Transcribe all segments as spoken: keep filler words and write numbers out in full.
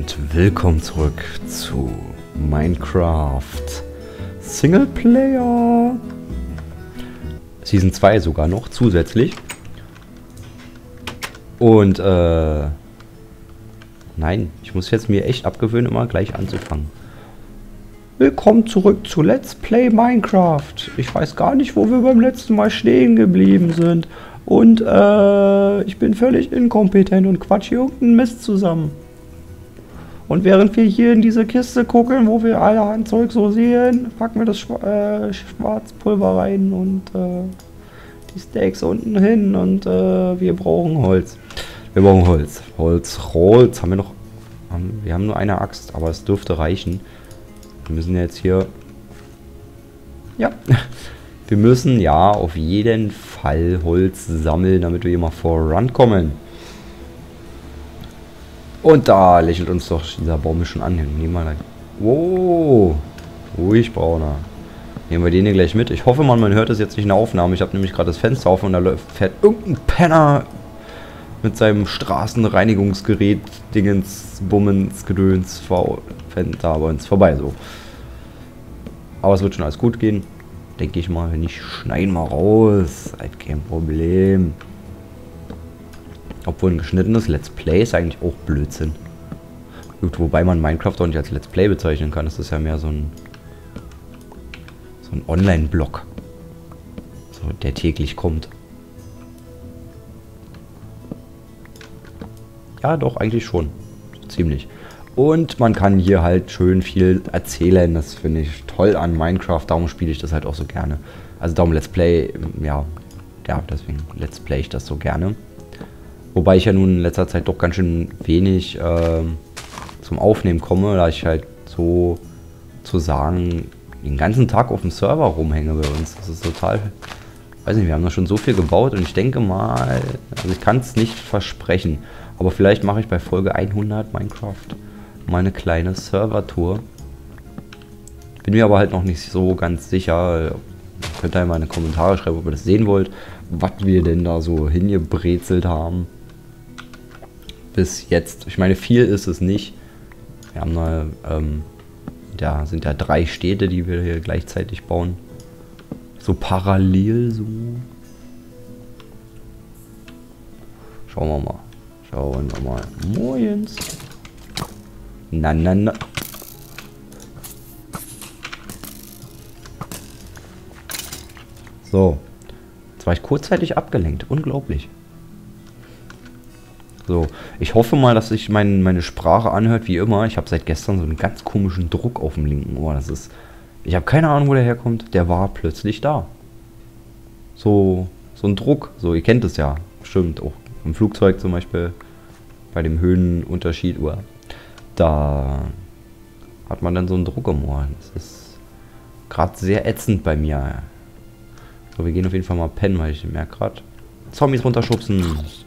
Und willkommen zurück zu Minecraft Singleplayer Season zwei sogar noch zusätzlich. Und äh nein, ich muss jetzt mir echt abgewöhnen, immer gleich anzufangen. Willkommen zurück zu Let's Play Minecraft. Ich weiß gar nicht, wo wir beim letzten Mal stehen geblieben sind. Und äh ich bin völlig inkompetent und quatsch hier irgendeinen Mist zusammen. Und während wir hier in diese Kiste gucken, wo wir allerhand Zeug so sehen, packen wir das Schwa äh, Schwarzpulver rein und äh, die Steaks unten hin und äh, wir brauchen Holz. Wir brauchen Holz. Holz, Holz. Haben wir noch... Haben, wir haben nur eine Axt, aber es dürfte reichen. Wir müssen jetzt hier... Ja. Wir müssen ja auf jeden Fall Holz sammeln, damit wir hier mal vorankommen. Und da lächelt uns doch dieser Baum schon an. Nehmen wir da. Wow. Ruhig, Brauner. Nehmen wir den hier gleich mit. Ich hoffe mal, man hört es jetzt nicht in der Aufnahme. Ich habe nämlich gerade das Fenster auf und da fährt irgendein Penner mit seinem Straßenreinigungsgerät Dingens, Bummens, Gedöns, fährt da bei uns vorbei. So. Aber es wird schon alles gut gehen. Denke ich mal. Wenn nicht, schneiden wir raus. Halt kein Problem. Obwohl ein geschnittenes Let's Play ist eigentlich auch Blödsinn. Gut, wobei man Minecraft auch nicht als Let's Play bezeichnen kann. Das ist ja mehr so ein so ein Online-Blog, so, der täglich kommt. Ja, doch, eigentlich schon. Ziemlich. Und man kann hier halt schön viel erzählen. Das finde ich toll an Minecraft. Darum spiele ich das halt auch so gerne. Also darum Let's Play, ja, ja, deswegen Let's Play ich das so gerne. Wobei ich ja nun in letzter Zeit doch ganz schön wenig äh, zum Aufnehmen komme, da ich halt so zu sagen den ganzen Tag auf dem Server rumhänge bei uns. Das ist total, weiß nicht, wir haben da schon so viel gebaut und ich denke mal, also ich kann es nicht versprechen, aber vielleicht mache ich bei Folge hundert Minecraft mal eine kleine Server-Tour. Bin mir aber halt noch nicht so ganz sicher. Könnt ihr mal in die Kommentare schreiben, ob ihr das sehen wollt, was wir denn da so hingebrezelt haben. Bis jetzt. Ich meine, viel ist es nicht. Wir haben da, ähm, da sind ja drei Städte, die wir hier gleichzeitig bauen. So parallel so. Schauen wir mal. Schauen wir mal. Moins. Na, na, na. So. Jetzt war ich kurzzeitig abgelenkt. Unglaublich. So. Ich hoffe mal, dass sich mein, meine Sprache anhört wie immer. Ich habe seit gestern so einen ganz komischen Druck auf dem linken Ohr. Das ist... Ich habe keine Ahnung, wo der herkommt. Der war plötzlich da. So, so ein Druck. So, ihr kennt es ja. Stimmt. Auch im Flugzeug zum Beispiel. Bei dem Höhenunterschied. Da hat man dann so einen Druck im Ohr. Das ist gerade sehr ätzend bei mir. So, wir gehen auf jeden Fall mal pennen, weil ich merke gerade. Zombies runterschubsen.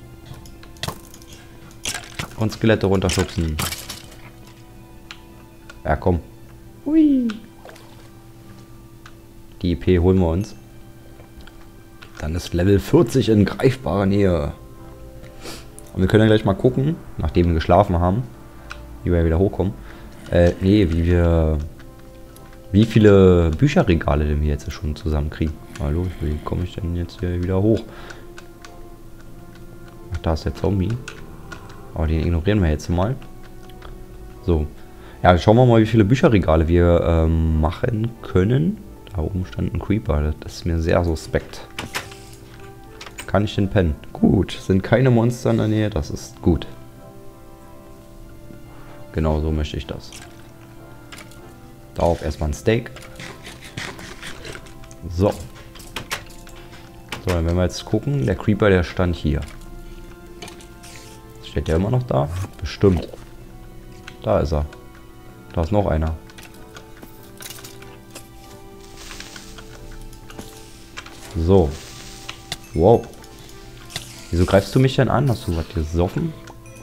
Und Skelette runterschubsen. Ja, komm. Hui. Die I P holen wir uns. Dann ist Level vierzig in greifbarer Nähe. Und wir können dann gleich mal gucken, nachdem wir geschlafen haben, wie wir wieder hochkommen. Äh, nee, wie wir... Wie viele Bücherregale denn wir jetzt schon zusammenkriegen. Hallo, wie komme ich denn jetzt hier wieder hoch? Ach, da ist der Zombie. Aber den ignorieren wir jetzt mal. So. Ja, schauen wir mal, wie viele Bücherregale wir ähm, machen können. Da oben stand ein Creeper. Das ist mir sehr suspekt. Kann ich den pennen? Gut. Sind keine Monster in der Nähe. Das ist gut. Genau so möchte ich das. Darauf erstmal ein Steak. So. So, dann werden wir jetzt gucken. Der Creeper, der stand hier. Steht der immer noch da? Bestimmt. Da ist er. Da ist noch einer. So. Wow. Wieso greifst du mich denn an? Hast du was gesoffen?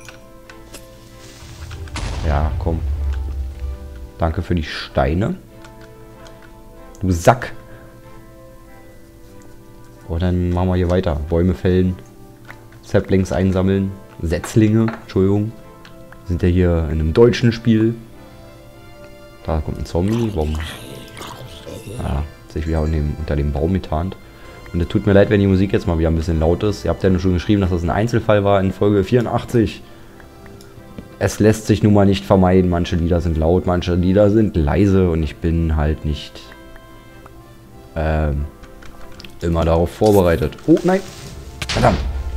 Ja, komm. Danke für die Steine. Du Sack. Und dann machen wir hier weiter. Bäume fällen. Saplings einsammeln. Setzlinge. Entschuldigung. sind ja hier in einem deutschen Spiel. Da kommt ein Zombie. Warum? Ah, sich wieder dem, unter dem Baum getarnt. Und es tut mir leid, wenn die Musik jetzt mal wieder ein bisschen laut ist. Ihr habt ja schon geschrieben, dass das ein Einzelfall war in Folge vierundachtzig. Es lässt sich nun mal nicht vermeiden. Manche Lieder sind laut, manche Lieder sind leise. Und ich bin halt nicht ähm, immer darauf vorbereitet. Oh, nein. Verdammt.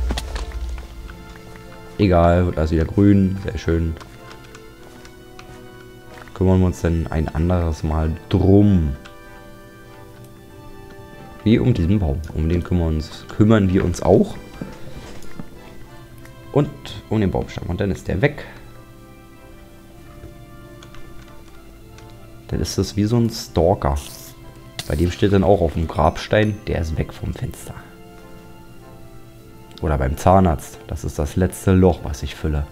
Egal, wird alles wieder grün. Sehr schön. Kümmern wir uns denn ein anderes Mal drum. Wie um diesen Baum. Um den kümmern, uns, kümmern wir uns auch. Und um den Baumstamm. Und dann ist der weg. Dann ist das wie so ein Stalker. Bei dem steht dann auch auf dem Grabstein, der ist weg vom Fenster. Oder beim Zahnarzt. Das ist das letzte Loch, was ich fülle.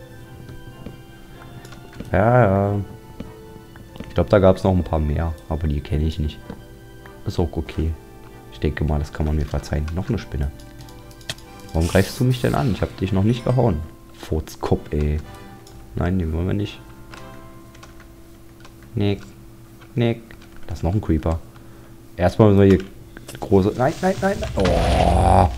Ja, ja. Ich glaube, da gab es noch ein paar mehr. Aber die kenne ich nicht. Ist auch okay. Ich denke mal, das kann man mir verzeihen. Noch eine Spinne. Warum greifst du mich denn an? Ich habe dich noch nicht gehauen. Furzkopf, ey. Nein, den wollen wir nicht. Nick. Nick. Das ist noch ein Creeper. Erstmal müssen wir hier große... Nein, nein, nein, nein. Oh.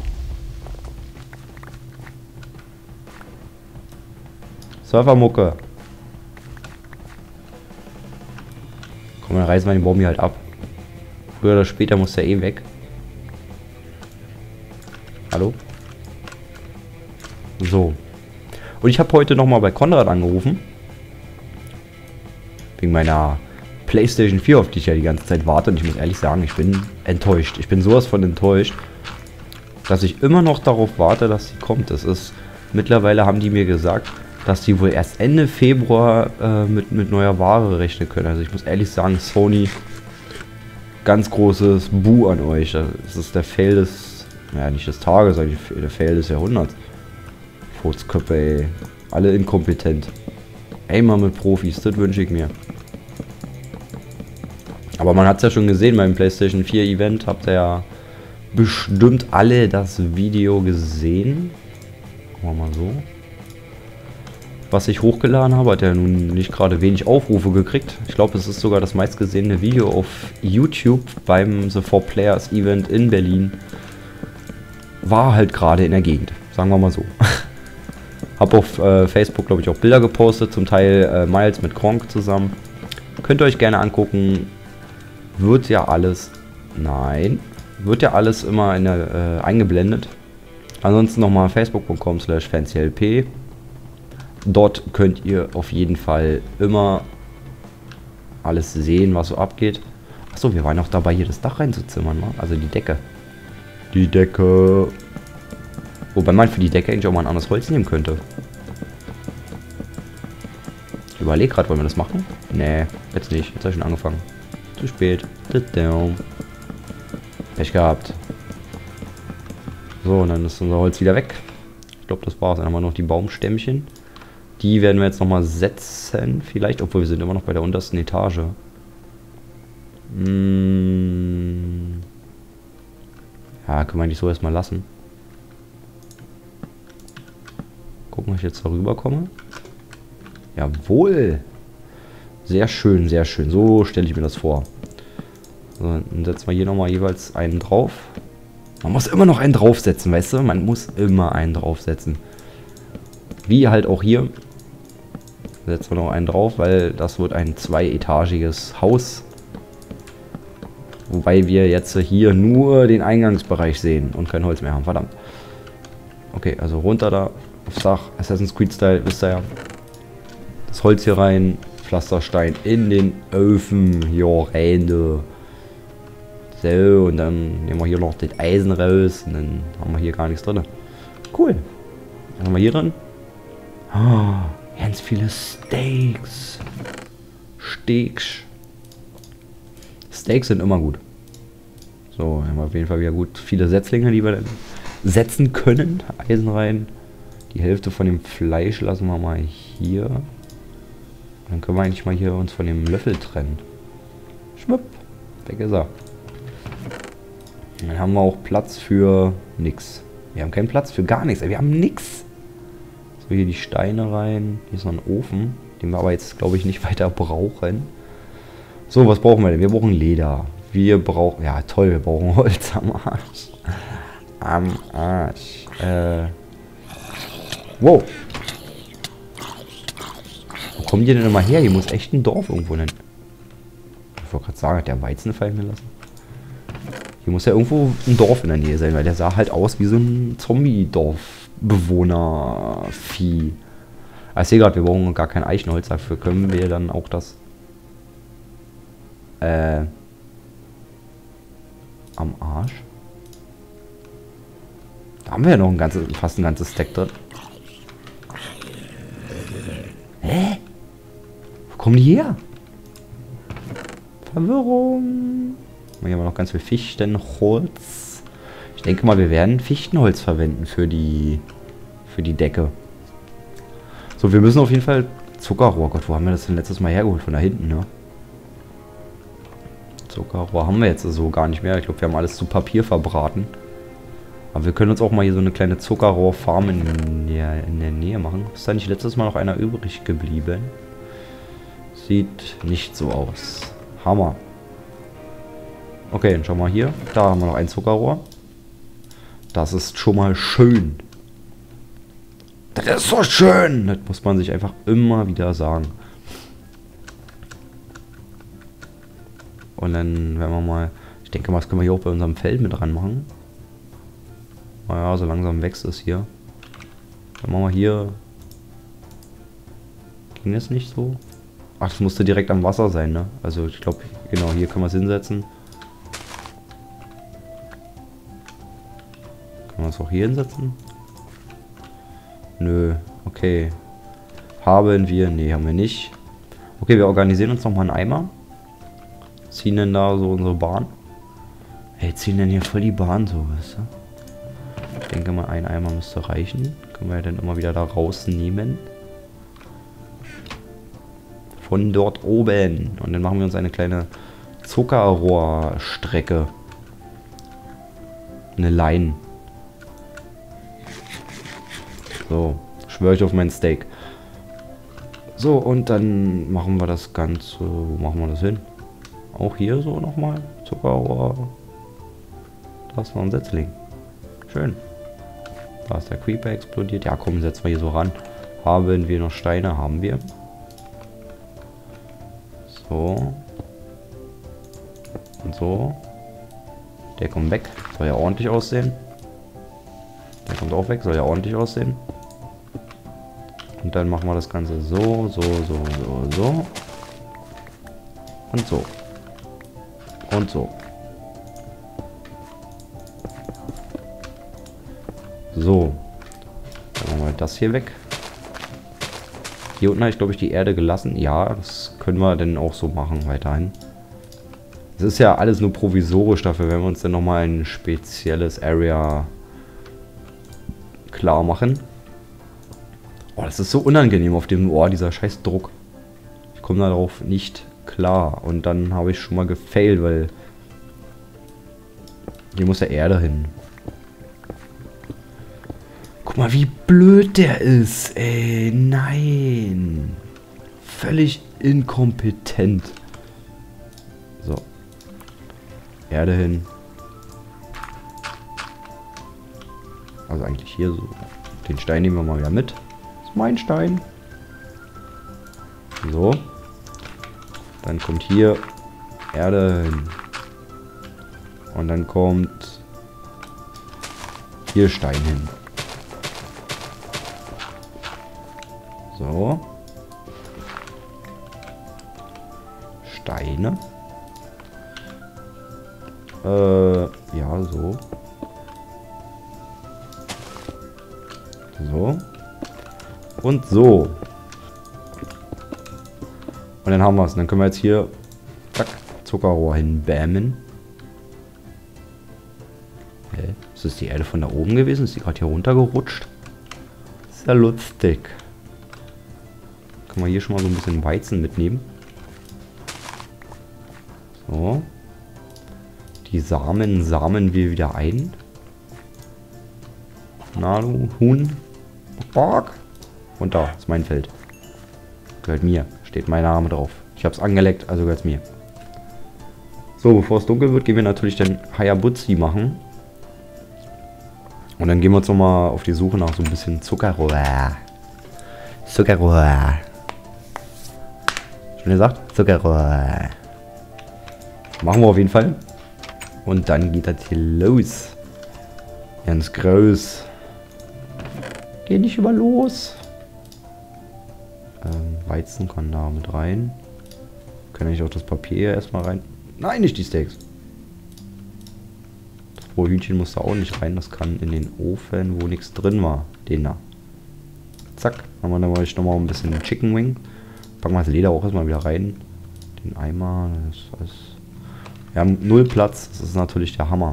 Surfermucke. Komm, dann reißen wir den Baum hier halt ab. Früher oder später muss der eh weg. Hallo? So. Und ich habe heute nochmal bei Konrad angerufen. Wegen meiner PlayStation vier, auf die ich ja die ganze Zeit warte. Und ich muss ehrlich sagen, ich bin enttäuscht. Ich bin sowas von enttäuscht, dass ich immer noch darauf warte, dass sie kommt. Das ist... Mittlerweile haben die mir gesagt, dass die wohl erst Ende Februar äh, mit, mit neuer Ware rechnen können. Also ich muss ehrlich sagen, Sony, ganz großes Buh an euch. Das ist der Fail des, naja, nicht des Tages, sondern der Fail des Jahrhunderts. Furzköpfe, ey. Alle inkompetent. Ey, mal mit Profis, das wünsche ich mir. Aber man hat es ja schon gesehen beim PlayStation vier Event, habt ihr ja bestimmt alle das Video gesehen. Machen wir mal so. Was ich hochgeladen habe, hat ja nun nicht gerade wenig Aufrufe gekriegt. Ich glaube, es ist sogar das meistgesehene Video auf YouTube beim The Four Players Event in Berlin. War halt gerade in der Gegend, sagen wir mal so. Hab auf äh, Facebook, glaube ich, auch Bilder gepostet, zum Teil äh, Miles mit Kronk zusammen. Könnt ihr euch gerne angucken. Wird ja alles, nein, wird ja alles immer in der, äh, eingeblendet. Ansonsten nochmal facebook punkt com slash fancy-lp. Dort könnt ihr auf jeden Fall immer alles sehen, was so abgeht. Achso, wir waren noch dabei, hier das Dach reinzuzimmern, ne? Also die Decke. Die Decke. Wobei man für die Decke eigentlich auch mal ein anderes Holz nehmen könnte. Ich überlege gerade, wollen wir das machen? Nee, jetzt nicht. Jetzt habe ich schon angefangen. Zu spät. Pech gehabt. So, und dann ist unser Holz wieder weg. Ich glaube, das war's. Dann haben wir noch die Baumstämmchen. Die werden wir jetzt nochmal setzen. Vielleicht, obwohl wir sind immer noch bei der untersten Etage. Hm. Ja, können wir eigentlich so erstmal lassen. Gucken, ob ich jetzt darüber komme. Jawohl. Sehr schön, sehr schön. So stelle ich mir das vor. So, dann setzen wir hier nochmal jeweils einen drauf. Man muss immer noch einen draufsetzen, weißt du? Man muss immer einen draufsetzen. Wie halt auch hier. Setzen wir noch einen drauf, weil das wird ein zweietagiges Haus. Wobei wir jetzt hier nur den Eingangsbereich sehen und kein Holz mehr haben. Verdammt. Okay, also runter da aufs Dach. Assassin's Creed Style, wisst ihr ja. Das Holz hier rein. Pflasterstein in den Öfen. Jo, Rände. So, und dann nehmen wir hier noch das Eisen raus. Und dann haben wir hier gar nichts drin. Cool. Was haben wir hier drin? Oh, ganz viele Steaks. Steaks. Steaks sind immer gut. So, haben wir auf jeden Fall wieder gut viele Setzlinge, die wir dann setzen können. Eisen rein. Die Hälfte von dem Fleisch lassen wir mal hier. Dann können wir eigentlich mal hier uns von dem Löffel trennen. Schwupp. Weg ist er. Dann haben wir auch Platz für nix. Wir haben keinen Platz für gar nichts. Wir haben nix. So, hier die Steine rein. Hier ist noch ein Ofen, den wir aber jetzt, glaube ich, nicht weiter brauchen. So, was brauchen wir denn? Wir brauchen Leder. Wir brauchen... Ja, toll, wir brauchen Holz am Arsch. Am Arsch. Äh... Wow. Wo kommen die denn immer her? Hier muss echt ein Dorf irgendwo nennen. Ich wollte gerade sagen, hat der Weizen fallen gelassen? Hier muss ja irgendwo ein Dorf in der Nähe sein, weil der sah halt aus wie so ein Zombie-Dorf-Bewohner-Vieh. Ah, ich sehe gerade, wir brauchen gar kein Eichenholz. Dafür können wir dann auch das... Äh... Am Arsch. Da haben wir ja noch ein ganzes, fast ein ganzes Stack drin. Hä? Wo kommen die her? Verwirrung. Hier haben wir noch ganz viel Fichtenholz. Ich denke mal, wir werden Fichtenholz verwenden für die für die Decke. So, wir müssen auf jeden Fall Zuckerrohr. Gott, wo haben wir das denn letztes Mal hergeholt? Von da hinten, ne? Zuckerrohr haben wir jetzt so gar nicht mehr. Ich glaube, wir haben alles zu Papier verbraten. Aber wir können uns auch mal hier so eine kleine Zuckerrohrfarm in der, in der Nähe machen. Ist da nicht letztes Mal noch einer übrig geblieben? Sieht nicht so aus. Hammer. Okay, dann schauen wir mal hier. Da haben wir noch ein Zuckerrohr. Das ist schon mal schön. Das ist so schön. Das muss man sich einfach immer wieder sagen. Und dann werden wir mal... Ich denke mal, das können wir hier auch bei unserem Feld mit dran machen. Naja, so langsam wächst es hier. Dann machen wir hier... Ging das nicht so? Ach, das musste direkt am Wasser sein, ne? Also ich glaube, genau, hier können wir es hinsetzen. Können wir es auch hier hinsetzen? Nö, okay. Haben wir? Nee, haben wir nicht. Okay, wir organisieren uns nochmal einen Eimer. Ziehen denn da so unsere Bahn. Hey, ziehen denn hier voll die Bahn so, weißt du? Ich denke mal, ein Eimer müsste reichen. Können wir ja dann immer wieder da rausnehmen. Von dort oben. Und dann machen wir uns eine kleine Zuckerrohrstrecke. Eine Line. So, schwöre ich auf mein Steak. So, und dann machen wir das Ganze... Wo machen wir das hin? Auch hier so nochmal. Zuckerrohr. Da ist noch ein Setzling. Schön. Da ist der Creeper explodiert. Ja, komm, setzen wir hier so ran. Haben wir noch Steine? Haben wir. So. Und so. Der kommt weg. Soll ja ordentlich aussehen. Der kommt auch weg. Soll ja ordentlich aussehen. Und dann machen wir das Ganze so, so, so, so, so. Und so. Und so. So. Dann machen wir das hier weg. Hier unten habe ich, glaube ich, die Erde gelassen. Ja, das können wir dann auch so machen weiterhin. Es ist ja alles nur provisorisch. Dafür werden wir uns dann nochmal ein spezielles Area klar machen. Oh, das ist so unangenehm auf dem Ohr, dieser scheiß Druck. Ich komme darauf nicht klar. Und dann habe ich schon mal gefailt, weil hier muss ja Erde hin. Guck mal, wie blöd der ist, ey. Nein. Völlig inkompetent. So. Erde hin. Also eigentlich hier so. Den Stein nehmen wir mal wieder mit. Das ist mein Stein. So. Dann kommt hier Erde hin. Und dann kommt hier Stein hin. So. Steine. Äh, ja, so. So. Und so. Und dann haben wir es. Dann können wir jetzt hier zack, Zuckerrohr hinbämmen. Hä? Ist das die Erde von da oben gewesen? Ist die gerade hier runtergerutscht? Ist ja lustig. Können wir hier schon mal so ein bisschen Weizen mitnehmen. So. Die Samen samen wir wieder ein. Na du Huhn. Bock. Und da ist mein Feld. Gehört mir. Steht mein Name drauf. Ich habe es angeleckt, also gehört es mir. So, bevor es dunkel wird, gehen wir natürlich den Hayabuzi machen. Und dann gehen wir uns nochmal auf die Suche nach so ein bisschen Zuckerrohr. Zuckerrohr. Schon gesagt? Zuckerrohr. Machen wir auf jeden Fall. Und dann geht das hier los. Ganz groß. Geh nicht über los. Ähm, Weizen kann da mit rein. Kann ich auch das Papier erstmal rein. Nein, nicht die Steaks. Das Rohhühnchen muss da auch nicht rein. Das kann in den Ofen, wo nichts drin war. Den da. Zack. Haben wir dann mal nochmal ein bisschen Chicken Wing. Packen wir das Leder auch erstmal wieder rein. Den Eimer. Das ist, wir haben null Platz. Das ist natürlich der Hammer.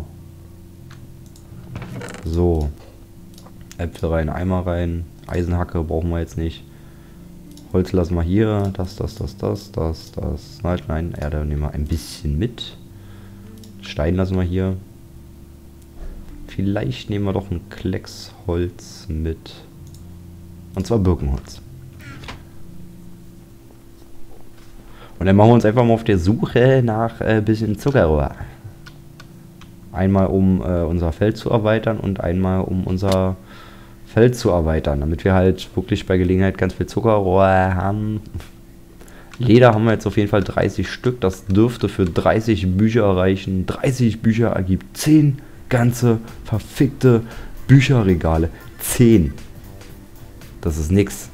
So. Äpfel rein, Eimer rein. Eisenhacke brauchen wir jetzt nicht. Holz lassen wir hier. Das, das, das, das, das, das. Nein, nein, Erde nehmen wir ein bisschen mit. Stein lassen wir hier. Vielleicht nehmen wir doch ein Klecks Holz mit. Und zwar Birkenholz. Und dann machen wir uns einfach mal auf der Suche nach ein äh, bisschen Zuckerrohr. Einmal um äh, unser Feld zu erweitern und einmal um unser Feld zu erweitern, damit wir halt wirklich bei Gelegenheit ganz viel Zuckerrohr haben. Leder haben wir jetzt auf jeden Fall dreißig Stück. Das dürfte für dreißig Bücher reichen. dreißig Bücher ergibt zehn ganze verfickte Bücherregale. zehn. Das ist nix.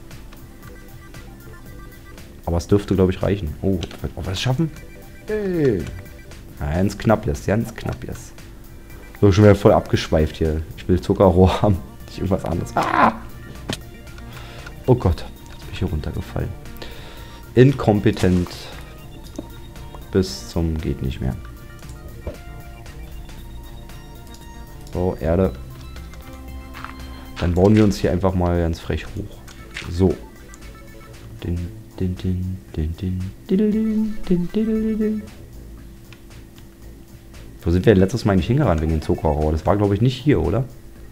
Aber es dürfte, glaube ich, reichen. Oh, ob wir es schaffen? Hey. Ganz knapp jetzt, ganz knapp jetzt. So, schon wieder voll abgeschweift hier. Ich will Zuckerrohr haben, nicht irgendwas anderes. Ah! Oh Gott, jetzt bin ich hier runtergefallen. Inkompetent. Bis zum geht nicht mehr. So, Erde. Dann bauen wir uns hier einfach mal ganz frech hoch. So. Den, den, den, den, den, den, den, den, den, den. Wo sind wir denn letztes Mal nicht hingerannt wegen dem Zuckerrohr? Das war, glaube ich, nicht hier, oder?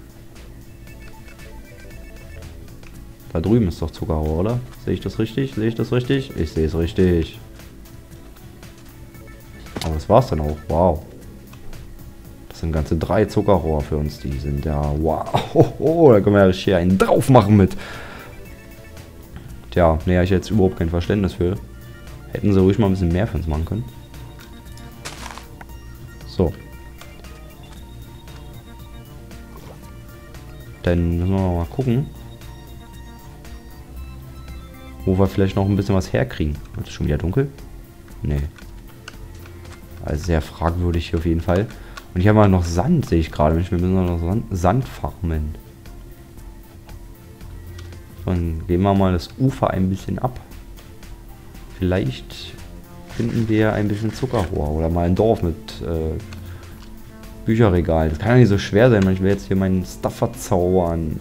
Da drüben ist doch Zuckerrohr, oder? Sehe ich das richtig? Sehe ich das richtig? Ich sehe es richtig. Aber das war's dann auch. Wow. Das sind ganze drei Zuckerrohr für uns. Die sind ja... Wow. Oh, oh, da können wir ja richtig einen drauf machen mit. Tja, nee, habe ich jetzt überhaupt kein Verständnis für. Hätten sie ruhig mal ein bisschen mehr für uns machen können. So. Dann müssen wir mal gucken, wo wir vielleicht noch ein bisschen was herkriegen. Wird es schon wieder dunkel? Nee. Also sehr fragwürdig hier auf jeden Fall. Und hier haben wir noch Sand, sehe ich gerade. Wir müssen noch Sand, Sand farmen. Dann gehen wir mal das Ufer ein bisschen ab. Vielleicht finden wir ein bisschen Zuckerrohr oder mal ein Dorf mit äh, Bücherregal. Das kann ja nicht so schwer sein, ich will jetzt hier meinen Stuff verzaubern.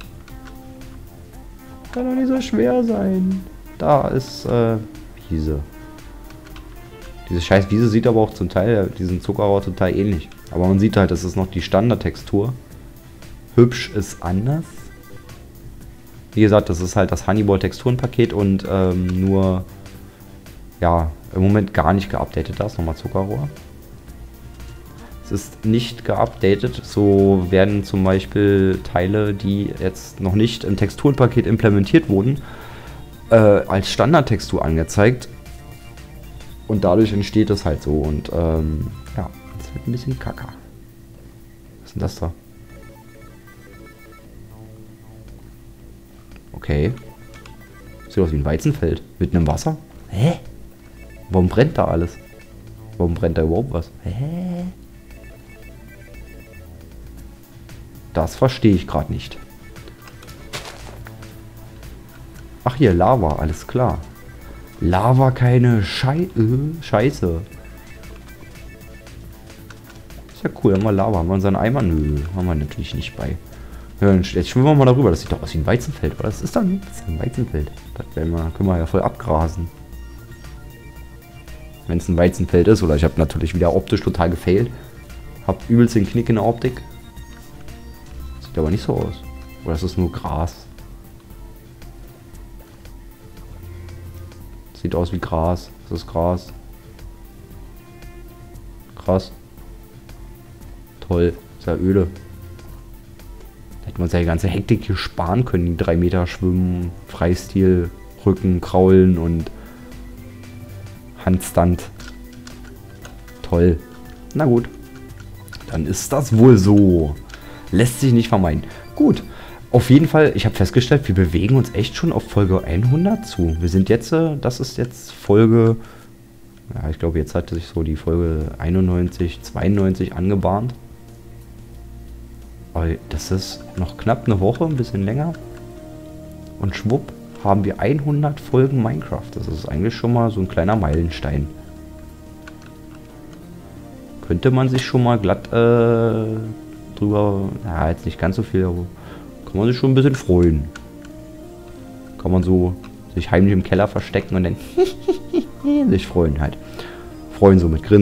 Kann doch nicht so schwer sein. Da ist äh, Wiese. Diese scheiß Wiese sieht aber auch zum Teil, diesen Zuckerrohr total ähnlich. Aber man sieht halt, das ist noch die Standardtextur. Hübsch ist anders. Wie gesagt, das ist halt das Honeyball Texturenpaket und ähm, nur, ja, im Moment gar nicht geupdatet. Da ist nochmal Zuckerrohr. Es ist nicht geupdatet. So werden zum Beispiel Teile, die jetzt noch nicht im Texturenpaket implementiert wurden, äh, als Standardtextur angezeigt. Und dadurch entsteht es halt so. Und ähm, ja, es wird ein bisschen kacker. Was ist denn das da? Okay. Sieht aus wie ein Weizenfeld. Mitten im Wasser? Hä? Warum brennt da alles? Warum brennt da überhaupt was? Hä? Das verstehe ich gerade nicht. Ach hier, Lava, alles klar. Lava, keine Schei äh, Scheiße. Ist ja cool, haben wir Lava. Haben wir unseren Eimer? Nö, haben wir natürlich nicht bei. Ja, jetzt schwimmen wir mal darüber. Das sieht doch aus wie ein Weizenfeld, oder? Das ist dann das ist ein Weizenfeld. Das werden wir, können wir ja voll abgrasen. Wenn es ein Weizenfeld ist, oder ich habe natürlich wieder optisch total gefailt. Hab übelst den Knick in der Optik. Sieht aber nicht so aus. Oder ist das nur Gras? Sieht aus wie Gras. Das ist Gras. Krass. Toll. Ist ja öde. Hätte man seine ganze Hektik hier sparen können. Die drei Meter schwimmen, Freistil, Rücken, Kraulen und Handstand. Toll. Na gut. Dann ist das wohl so. Lässt sich nicht vermeiden. Gut. Auf jeden Fall, ich habe festgestellt, wir bewegen uns echt schon auf Folge hundert zu. Wir sind jetzt, das ist jetzt Folge, ja, ich glaube, jetzt hat sich so die Folge einundneunzig, zweiundneunzig angebahnt. Aber das ist noch knapp eine Woche, ein bisschen länger. Und schwupp, haben wir hundert Folgen Minecraft. Das ist eigentlich schon mal so ein kleiner Meilenstein. Könnte man sich schon mal glatt äh, drüber, ja, jetzt nicht ganz so viel, aber kann man sich schon ein bisschen freuen. Kann man so sich heimlich im Keller verstecken und dann sich freuen halt. Freuen so mit Grinsen.